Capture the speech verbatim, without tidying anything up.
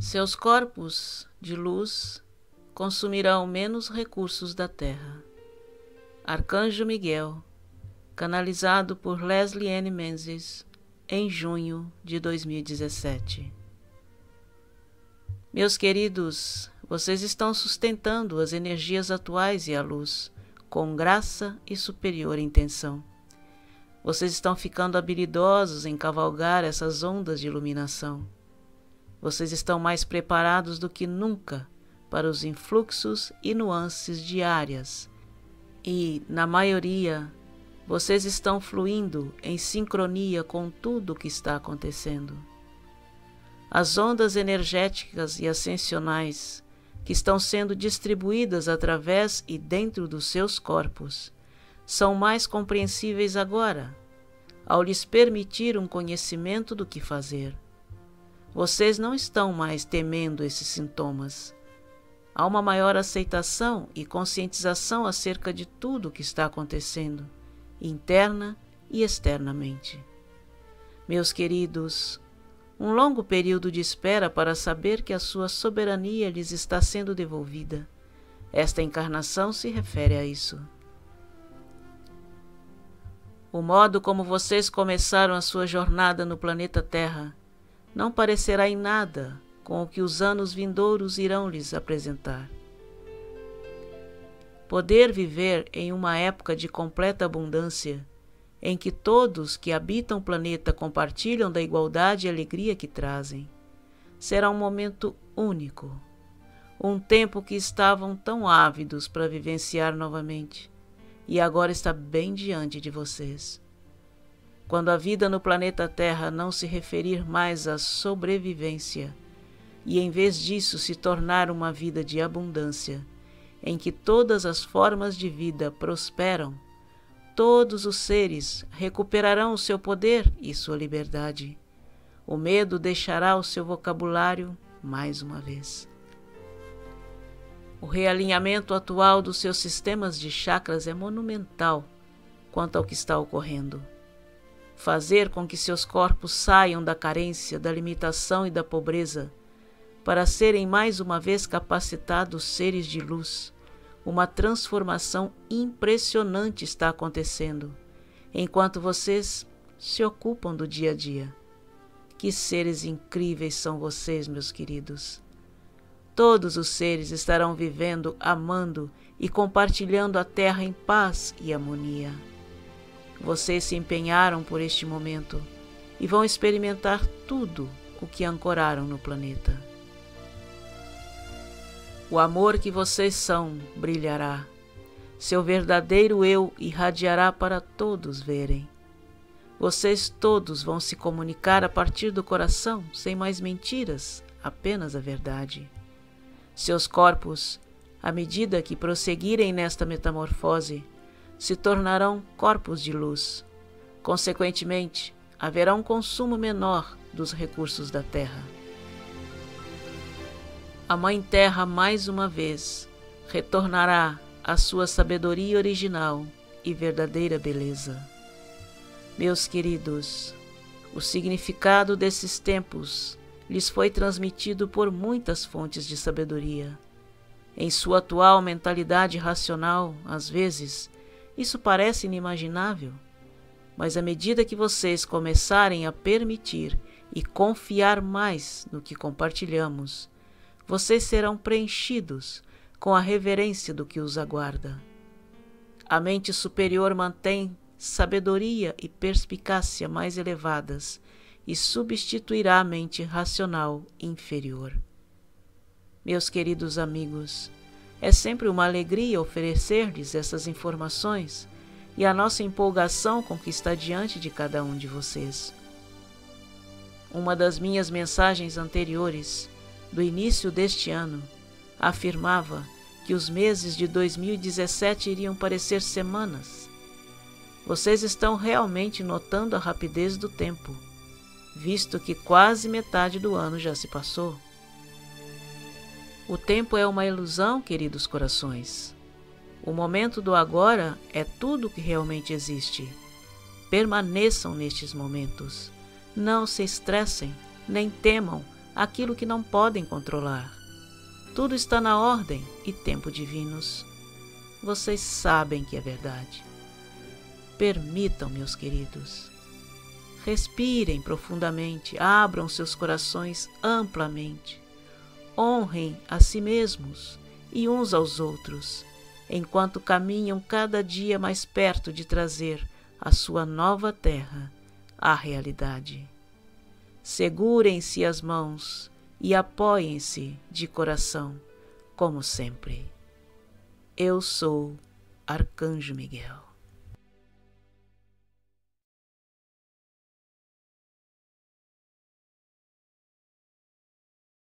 Seus corpos de luz consumirão menos recursos da Terra. Arcanjo Miguel, canalizado por Leslie Ann Menzies, em junho de dois mil e dezessete. Meus queridos, vocês estão sustentando as energias atuais e a luz, com graça e superior intenção. Vocês estão ficando habilidosos em cavalgar essas ondas de iluminação. Vocês estão mais preparados do que nunca para os influxos e nuances diárias. E, na maioria, vocês estão fluindo em sincronia com tudo o que está acontecendo. As ondas energéticas e ascensionais que estão sendo distribuídas através e dentro dos seus corpos são mais compreensíveis agora, ao lhes permitir um conhecimento do que fazer. Vocês não estão mais temendo esses sintomas. Há uma maior aceitação e conscientização acerca de tudo o que está acontecendo, interna e externamente. Meus queridos, um longo período de espera para saber que a sua soberania lhes está sendo devolvida. Esta encarnação se refere a isso. O modo como vocês começaram a sua jornada no planeta Terra não parecerá em nada com o que os anos vindouros irão lhes apresentar. Poder viver em uma época de completa abundância, em que todos que habitam o planeta compartilham da igualdade e alegria que trazem, será um momento único, um tempo que estavam tão ávidos para vivenciar novamente, e agora está bem diante de vocês. Quando a vida no planeta Terra não se referir mais à sobrevivência, e em vez disso se tornar uma vida de abundância, em que todas as formas de vida prosperam, todos os seres recuperarão o seu poder e sua liberdade. O medo deixará o seu vocabulário mais uma vez. O realinhamento atual dos seus sistemas de chakras é monumental quanto ao que está ocorrendo. Fazer com que seus corpos saiam da carência, da limitação e da pobreza, para serem mais uma vez capacitados seres de luz. Uma transformação impressionante está acontecendo, enquanto vocês se ocupam do dia a dia. Que seres incríveis são vocês, meus queridos! Todos os seres estarão vivendo, amando e compartilhando a Terra em paz e harmonia. Vocês se empenharam por este momento e vão experimentar tudo o que ancoraram no planeta. O amor que vocês são brilhará. Seu verdadeiro eu irradiará para todos verem. Vocês todos vão se comunicar a partir do coração, sem mais mentiras, apenas a verdade. Seus corpos, à medida que prosseguirem nesta metamorfose, se tornarão corpos de luz. Consequentemente, haverá um consumo menor dos recursos da Terra. A Mãe Terra, mais uma vez, retornará à sua sabedoria original e verdadeira beleza. Meus queridos, o significado desses tempos lhes foi transmitido por muitas fontes de sabedoria. Em sua atual mentalidade racional, às vezes, isso parece inimaginável, mas à medida que vocês começarem a permitir e confiar mais no que compartilhamos, vocês serão preenchidos com a reverência do que os aguarda. A mente superior mantém sabedoria e perspicácia mais elevadas e substituirá a mente racional inferior. Meus queridos amigos, é sempre uma alegria oferecer-lhes essas informações e a nossa empolgação com o que está diante de cada um de vocês. Uma das minhas mensagens anteriores, do início deste ano, afirmava que os meses de dois mil e dezessete iriam parecer semanas. Vocês estão realmente notando a rapidez do tempo, visto que quase metade do ano já se passou. O tempo é uma ilusão, queridos corações. O momento do agora é tudo o que realmente existe. Permaneçam nestes momentos. Não se estressem, nem temam aquilo que não podem controlar. Tudo está na ordem e tempo divinos. Vocês sabem que é verdade. Permitam, meus queridos. Respirem profundamente, abram seus corações amplamente. Honrem a si mesmos e uns aos outros, enquanto caminham cada dia mais perto de trazer a sua nova terra à realidade. Segurem-se as mãos e apoiem-se de coração, como sempre. Eu sou Arcanjo Miguel.